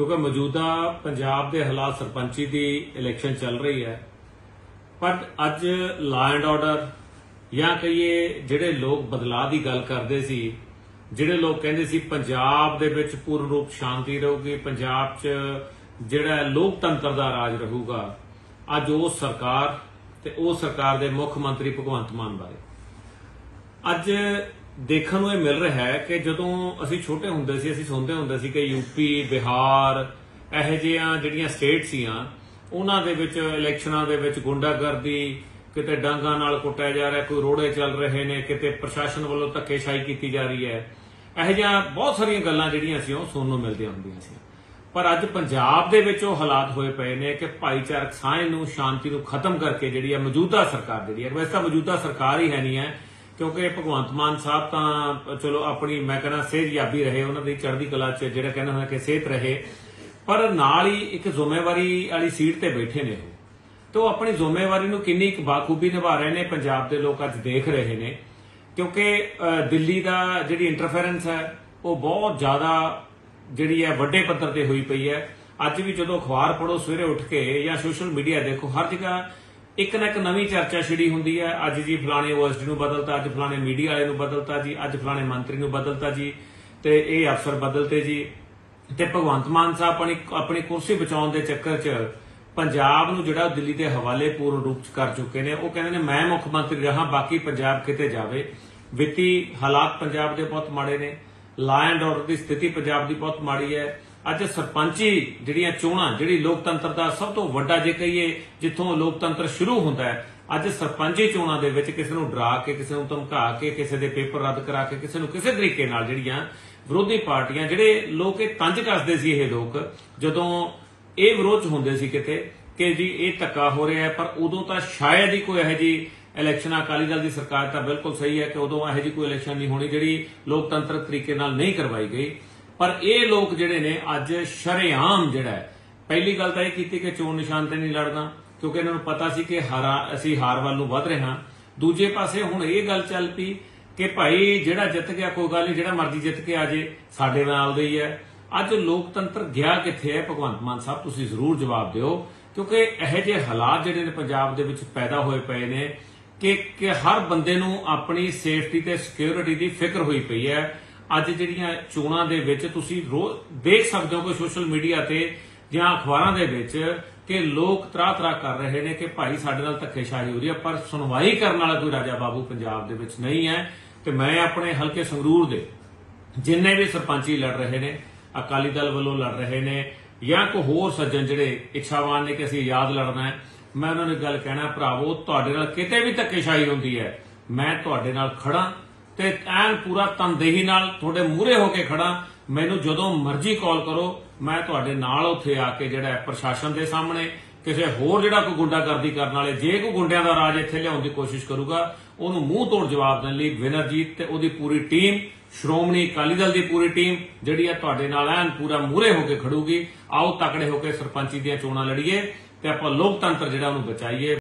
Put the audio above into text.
क्योंकि मौजूदा पंजाब के हालात सरपंची की इलैक्शन चल रही है, पर अज लॉ एंड ऑर्डर या कहिए जिहड़े लोग बदलाव की गल करते सी, जिहड़े लोग कहते सी पंजाब दे विच पूर्ण रूप शांति रहूगी, पंजाब च जिहड़ा लोकतंत्र का राज रहूगा, अज उस सरकार ते उस सरकार दे मुख मंत्री भगवंत मान बारे अज देखण नूं मिल रहा है कि जदों असीं छोटे हुंदे सी असीं सुणदे हुंदे सी कि यूपी बिहार इहो जिहियां जिहड़ियां स्टेट सीआं उन्हां दे विच इलैक्शनां दे विच गुंडागर्दी, किते डांगां नाल कुੱਟਿਆ जा रहा, कोई रोड़े चल रहे ने, किते प्रशासन वालों धक्केशाही की जा रही है। इहो जिहियां बहुत सारियां गल्लां जिहड़ियां सी ओह सुणन नूं मिलदियां हुंदियां सी। पर अज पंजाब दे विच ओह हालात होए पए ने कि भाईचारक साਂਝ नूं शांति नूं खत्म करके जिहड़ी मौजूदा सरकार जिहड़ी है, वैसे मौजूदा सरकार ही है नहीं है, क्योंकि भगवंत मान साहब तो चलो अपनी मैं कहना सेहतयाबी रहे, उन्होंने चढ़दी कला च जिहड़ा कहना है कि सेहत रहे, पर नाल ही एक जिम्मेवारी वाली सीट ते बैठे ने तो अपनी जिम्मेवारी नूं किन्नी बाखूबी निभा रहे ने पंजाब के लोग अज देख रहे ने। क्योंकि दिल्ली का जिहड़ी इंटरफेरेंस है वो बहुत ज्यादा जिहड़ी है वड्डे पद्धर ते हुई पई है। अज भी जो अखबार पढ़ो सवेरे उठ के या सोशल मीडिया देखो, हर जगह एक ना एक नवीं चर्चा छिड़ी हुंदी है। अज जी फलाने ओएसडी नूं बदलता, अज फलाने मीडिया वाले नूं बदलता जी, अज फलाने मंत्री नूं बदलता जी, ते ये अफसर बदलते जी। ते भगवंत मान साहब अपनी कुर्सी बचाउण दे चक्कर च पंजाब नूं जिहड़ा दिल्ली के हवाले पूर्ण रूप च कर चुके ने। वो कहंदे ने मैं मुख मंत्री रहा, बाकी पंजाब किते जावे। वित्ती हालात पंजाब के बहुत माड़े ने, लॉ एंड ऑर्डर की स्थिति पंजाब की बहुत माड़ी है। अज सरपंची जिहड़ियां चोणां जिहड़ी लोकतंत्र का सब तो वड्डा जे कहिए जिथों लोकतंत्र शुरू होंदा है, अज सरपंची चोणां दे विच किसी नूं डरा के, किसी नूं धमका के, किसी दे पेपर रद्द करा के, किसी नूं किसी तरीके नाल जिहड़ियां विरोधी पार्टियां जिहड़े लोग ये तंज कसदे सी, ये लोग जदों ये विरोध होंदे सी किते कि जी ये धक्का हो रहा है, पर उदों तां शायद ही कोई इहो जी इलैक्शन अकाली दल की सरकार तां बिल्कुल सही है कि उदों इहो जी कोई इलैक्शन नहीं होनी जिहड़ी लोकतंत्र तरीके नाल नहीं करवाई गई। पर ये लोग जिहड़े ने अज शरेआम जिहड़ा है, पहली गल तां इह कीती कि चोण निशान ते नहीं लड़ना, क्योंकि इन्हां नूं पता सी कि असीं हार वल नूं वध रहे हां। दूजे पासे हुण ये गल चल पई कि भाई जिहड़ा जित गया कोई गल नहीं, जिहड़ा मर्जी जित के आ जे साडे नाल दे ही है। अज लोकतंत्र गया कित्थे है? भगवंत मान साहब तुसीं जरूर जवाब दिओ, क्योंकि इहो जिहे हालात जिहड़े ने पंजाब दे विच पैदा होए पए ने कि हर बंदे नूं अपनी सेफ्टी ते सिक्योरिटी की फिक्र हुई पई है। अज जिहड़ियां चोणां दे विच तुसीं रोज देख सकदे हो कि सोशल मीडिया ते जां अखबारां दे विच कि लोग तराह तराह कर रहे ने कि भाई साडे नाल धक्केशाही हो रही है, पर सुनवाई करने वाला कोई राजा बाबू पंजाब दे विच नहीं है। ते मैं अपने हल्के संगरूर दे जिन्ने भी सरपंची लड़ रहे ने, अकाली दल वालों लड़ रहे ने या कोई होर सज्जन जिहड़े इच्छावान ने कि असीं आजाद लड़ना है, मैं उन्होंने गल कहना भरावो तुहाडे नाल किते भी धक्केशाही हुंदी है, मैं तुहाडे नाल खड़ा ते ऐन पूरा तनदेही नाल तुहाडे मूहरे होके खड़ा। मैनूं जदों मर्जी कॉल करो, मैं तुहाडे नाल उत्थे आके जिहड़ा प्रशासन दे सामने किसी होर जिहड़ा कोई गुंडागर्दी करन वाले जे कोई गुंडियां दा राज इत्थे लिआउण दी कोशिश करूगा, उहनूं मूंह तोड़ जवाब देण लई विनरजीत ते उहदी पूरी टीम, श्रोमणी अकाली दल की पूरी टीम जिहड़ी है तुहाडे नाल ऐन पूरा मूहरे होके खड़ूगी। आओ तकड़े होके सरपंची दीआं चोणां लड़ीए ते आपां लोकतंत्र जिहड़ा उहनूं बचाईए।